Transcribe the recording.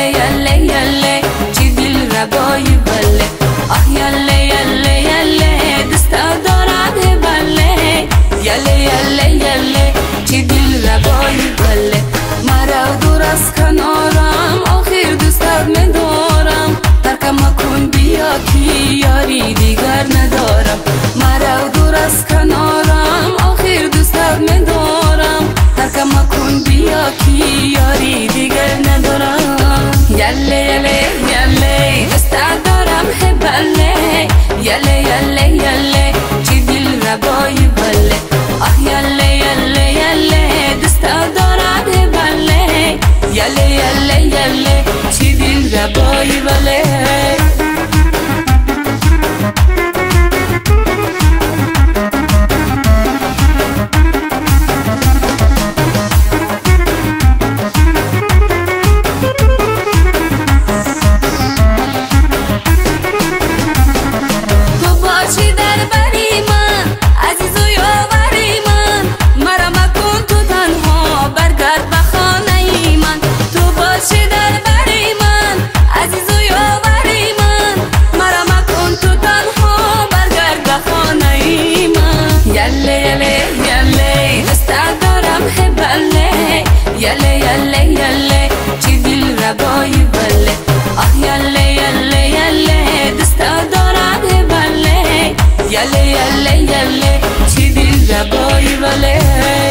یله یله چی دل ربایی بله آه یله یله یله دست دارم بله یله یله یله چی دل ربایی بله مرا دور از کنارم آخر دوستت میدارم ترکم کن بیا کی یاری دیگر ندارم مرا دور از کنارم آخر دوستت میدارم ترکم کن بیا کی یاری دیگر ندارم یله یله یله دستت دارم بله یله یله یله چی دل ربایی بله آه یله یله یله دستت دارم بله یله یله یله چی دل ربایی بله یله یله یله چی دل ربایی بله آه یله یله یله دست دارم بله یله یله یله چی دل ربایی بله